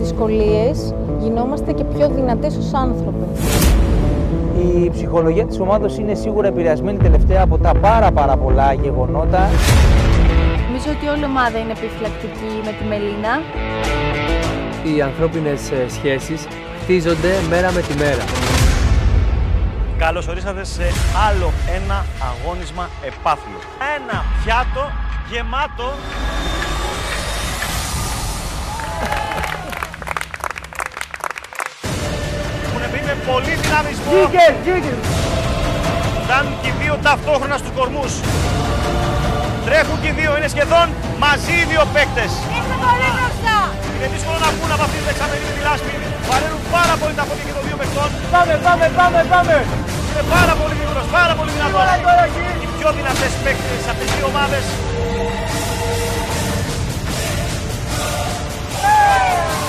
δυσκολίες γινόμαστε και πιο δυνατές ως άνθρωποι. Η ψυχολογία της ομάδος είναι σίγουρα επηρεασμένη τελευταία από τα πάρα πολλά γεγονότα. Νομίζω ότι όλη η ομάδα είναι επιφυλακτική με τη Μελίνα. Οι ανθρώπινες σχέσεις χτίζονται μέρα με τη μέρα. Καλώς ορίσατε σε άλλο ένα αγώνισμα επάθλου. Ένα πιάτο γεμάτο έχουν μπει με πολύ δυναμισμό. Φτάνουν και οι δύο ταυτόχρονα στους κορμούς. Τρέχουν και οι δύο, είναι σχεδόν μαζί οι δύο παίκτες. Είστε πολύ μπροστά! Είναι δύσκολο να βγουν από αυτή τη δεξαμενή με τη λάσπη. Βαραίνουν πάρα πολύ τα πόδια και των δύο παιχτών. Πάμε! Είναι πάρα πολύ γρήγορος, πάρα πολύ δυνατός. Οι πιο δυνατές παίκτες από τις δύο ομάδες.